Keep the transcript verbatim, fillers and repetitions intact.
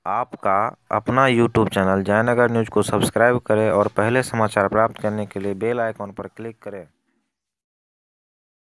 आपका अपना YouTube channel Jaynagar news को सब्सक्राइब करें और पहले समाचार प्राप्त करने के लिए बेल आइकॉन पर क्लिक करें।